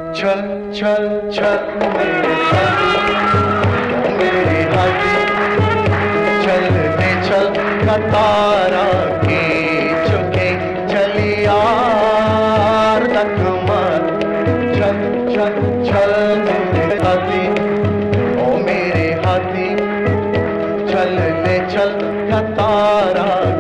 चल चल चल मेरे साथी, मेरे हाथी, चल दे चल कतारा के चुके चली यार तक मत। चल चल चल मेरे हाथी, ओ मेरे हाथी, चल ले चल कतारा